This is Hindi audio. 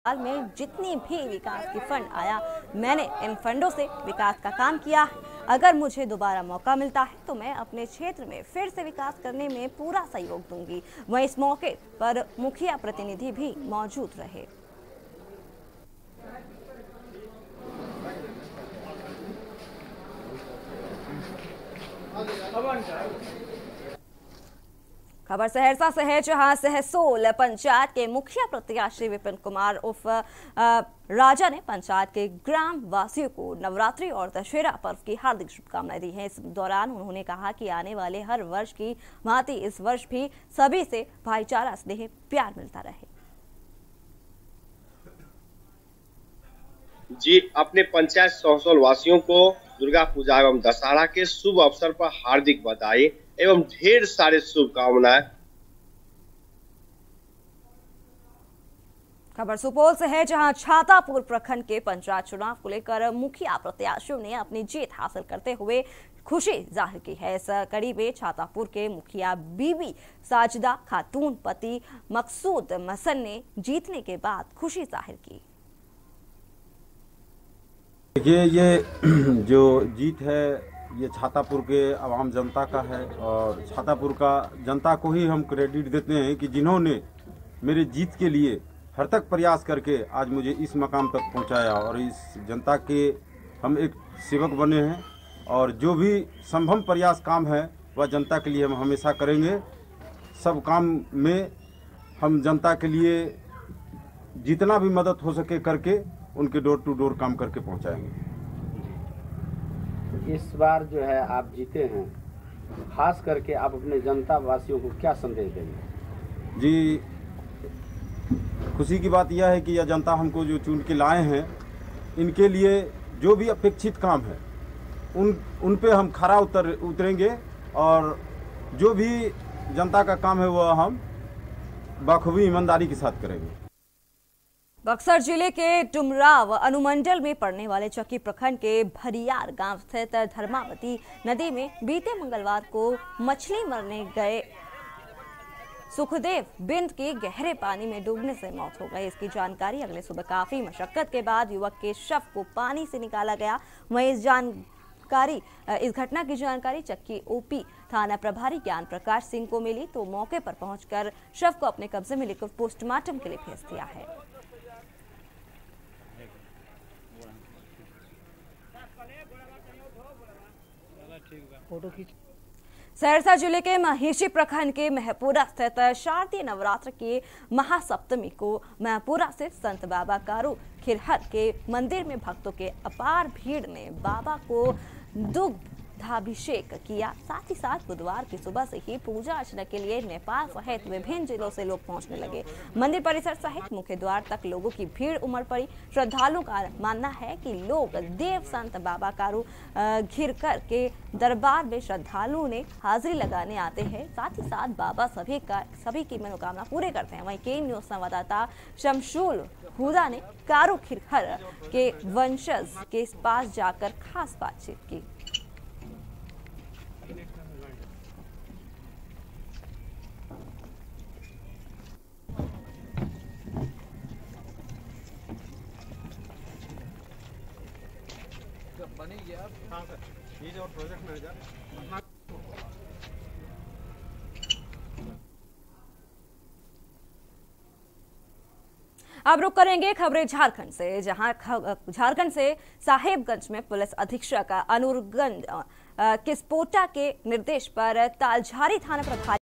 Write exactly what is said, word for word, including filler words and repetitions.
में जितनी भी विकास की फंड आया, मैंने इन फंडों से विकास का काम किया है। अगर मुझे दोबारा मौका मिलता है तो मैं अपने क्षेत्र में फिर से विकास करने में पूरा सहयोग दूंगी। वहीं इस मौके पर मुखिया प्रतिनिधि भी मौजूद रहे। खबर सहरसा से है, जहां सहसोल पंचायत के मुखिया प्रत्याशी विपिन कुमार उर्फ राजा ने पंचायत के ग्राम वासियों को नवरात्रि और दशहरा पर्व की हार्दिक शुभकामनाएं दी हैं। इस दौरान उन्होंने कहा कि आने वाले हर वर्ष की भांति इस वर्ष भी सभी से भाईचारा, स्नेह, प्यार मिलता रहे। जी, अपने पंचायत सहसोल वासियों को दुर्गा पूजा एवं दशहरा के शुभ अवसर पर हार्दिक बधाई एवं ढेर सारे शुभकामनाएं। खबर सुपौल से है, जहां छातापुर प्रखंड के पंचायत चुनाव को लेकर मुखिया प्रत्याशियों ने अपनी जीत हासिल करते हुए खुशी जाहिर की है। इस कड़ी में छातापुर के मुखिया बीबी साजिदा खातून पति मकसूद मसन ने जीतने के बाद खुशी जाहिर की। देखिए, ये जो जीत है ये छातापुर के आवाम जनता का है और छातापुर का जनता को ही हम क्रेडिट देते हैं कि जिन्होंने मेरे जीत के लिए हर तक प्रयास करके आज मुझे इस मकाम तक पहुंचाया और इस जनता के हम एक सेवक बने हैं और जो भी संभव प्रयास काम है वह जनता के लिए हम हमेशा करेंगे। सब काम में हम जनता के लिए जितना भी मदद हो सके करके उनके डोर टू डोर काम करके पहुंचाएंगे। इस बार जो है आप जीते हैं, खास करके आप अपने जनता वासियों को क्या संदेश देंगे? जी, खुशी की बात यह है कि यह जनता हमको जो चुन के लाए हैं, इनके लिए जो भी अपेक्षित काम है उन उन पे हम खरा उतर उतरेंगे और जो भी जनता का काम है वह हम बखूबी ईमानदारी के साथ करेंगे। बक्सर जिले के डुमराव अनुमंडल में पड़ने वाले चक्की प्रखंड के भरियार गांव स्थित धर्मावती नदी में बीते मंगलवार को मछली मरने गए सुखदेव बिंद की गहरे पानी में डूबने से मौत हो गई। इसकी जानकारी अगले सुबह काफी मशक्कत के बाद युवक के शव को पानी से निकाला गया। वहीं इस जानकारी इस घटना की जानकारी चक्की ओपी थाना प्रभारी ज्ञान प्रकाश सिंह को मिली तो मौके पर पहुंचकर शव को अपने कब्जे में लेकर पोस्टमार्टम के लिए भेज दिया है। सहरसा जिले के महिषी प्रखंड के महपुरा स्थित शारदीय नवरात्र की महासप्तमी को महपुरा से संत बाबा कारू खिरहर के मंदिर में भक्तों के अपार भीड़ ने बाबा को दुग्धाभिषेक किया। साथ ही साथ बुधवार की सुबह से ही पूजा अर्चना के लिए नेपाल सहित विभिन्न जिलों से लोग पहुंचने लगे। मंदिर परिसर सहित मुख्य द्वार तक लोगों की भीड़ उमड़ पड़ी। श्रद्धालुओं का मानना है कि लोग देव संत बाबा कारू खिरकर के दरबार में श्रद्धालुओं ने हाजिरी लगाने आते हैं। साथ ही साथ बाबा सभी का सभी की मनोकामना पूरे करते हैं। वहीं के न्यूज संवाददाता शमशुल हुदा ने कारू खिरकर के वंशज के पास जाकर खास बातचीत की। बनी गया हाँ सर, ये जो प्रोजेक्ट मैनेजर अब रुक करेंगे खबरें झारखंड से, जहां झारखंड से साहेबगंज में पुलिस अधीक्षक अनुरगंज किस्पोटा के निर्देश पर तालझारी थाना प्रभारी